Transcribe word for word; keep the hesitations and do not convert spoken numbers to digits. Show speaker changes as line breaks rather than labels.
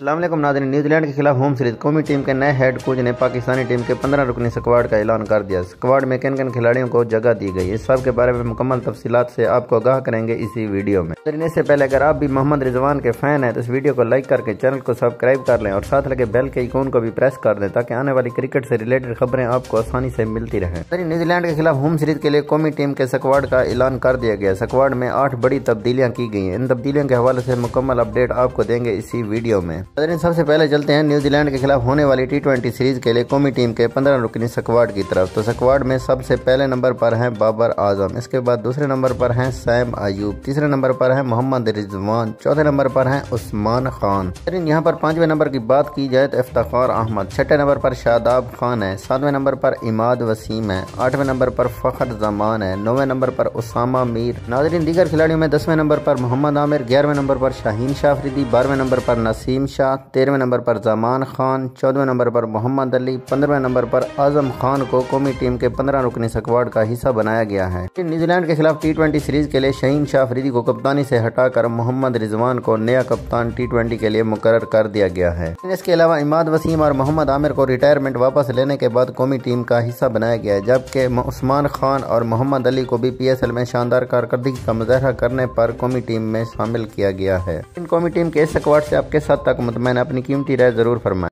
अस्सलाम वालेकुम नाज़रीन। न्यूजीलैंड के खिलाफ होम सीरीज कौमी टीम के नए हेड कोच ने पाकिस्तानी टीम के पंद्रह रुकनी स्क्वाड का ऐलान कर दिया। स्क्वाड में किन किन खिलाड़ियों को जगह दी गई, इस सब के बारे में मुकम्मल तफसीलात से आपको आगाह करेंगे इसी वीडियो में। लेकिन इससे पहले अगर आप भी मोहम्मद रिजवान के फैन हैं तो इस वीडियो को लाइक करके चैनल को सब्सक्राइब कर लें और साथ लगे बेल के आइकॉन को भी प्रेस कर दें ताकि आने वाली क्रिकेट से रिलेटेड खबरें आपको आसानी से मिलती रहें। न्यूजीलैंड के खिलाफ होम सीरीज के लिए कौमी टीम के स्क्वाड का ऐलान कर दिया गया। स्क्वाड में आठ बड़ी तब्दीलियां की गई हैं। इन तब्दीलियों के हवाले से मुकम्मल अपडेट आपको देंगे इसी वीडियो में। सबसे पहले चलते हैं न्यूजीलैंड के खिलाफ होने वाली टी ट्वेंटी सीरीज के लिए कौमी टीम के पंद्रह रुकनी स्क्वाड की तरफ। तो स्क्वाड में सबसे पहले नंबर पर हैं बाबर आजम, इसके बाद दूसरे नंबर पर हैं सैम अयूब, तीसरे नंबर पर हैं मोहम्मद रिजवान, चौथे नंबर पर हैं उस्मान खान। यहाँ पर पांचवें नंबर की बात की जाए तो इफ्तिखार अहमद, छठे नंबर पर शादाब खान है, सातवें नंबर पर इमाद वसीम है, आठवें नंबर पर फखर जमान है, नौवें नंबर पर उसामा मीर। नाज़रीन दीगर खिलाड़ियों में दसवें नंबर पर मोहम्मद आमिर, ग्यारहवें नंबर पर शाहीन शाह अफरीदी, बारहवें नंबर पर नसीम शाह, तेरहवें नंबर पर जमान खान, चौदहवें नंबर पर मोहम्मद अली, पंद्रहवें नंबर पर आजम खान को कौमी टीम के पंद्रह रुकनी स्क्वाड का हिस्सा बनाया गया है। न्यूजीलैंड के खिलाफ टी ट्वेंटी सीरीज के लिए शाहीन शाह अफरीदी को कप्तानी से हटाकर मोहम्मद रिजवान को नया कप्तान टी ट्वेंटी के लिए मुकर्रर कर दिया गया है। इसके अलावा इमाद वसीम और मोहम्मद आमिर को रिटायरमेंट वापस लेने के बाद कौमी टीम का हिस्सा बनाया गया है, जबकि उस्मान खान और मोहम्मद अली को भी पी एस एल में शानदार कारकर्दगी का मुजाहरा करने पर कौमी टीम में शामिल किया गया है। इन कौमी टीम के इस स्क्वाड से आप किस हद तक मुतमईन, अपनी कीमती राय जरूर फरमाएं।